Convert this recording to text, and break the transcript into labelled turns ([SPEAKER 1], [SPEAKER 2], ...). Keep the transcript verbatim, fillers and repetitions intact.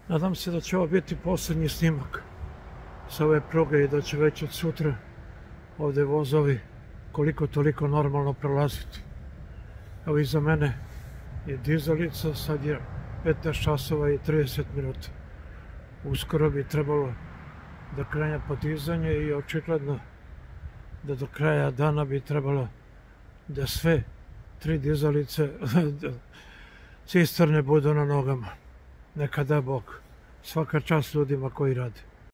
[SPEAKER 1] Nadam se da će ovo biti posljednji snimak sa ove pruge i da će već od sutra ovdje vozovi koliko toliko normalno prolaziti. Evo iza mene je dizalica, sad je petnaest časova i trideset minuta. Uskoro bi trebalo da krene podizanje i očigledno da do kraja dana bi trebalo da sve tri dizalice cisterne budu na nogama. Neka da Bog. Svaka čast ljudima koji rade.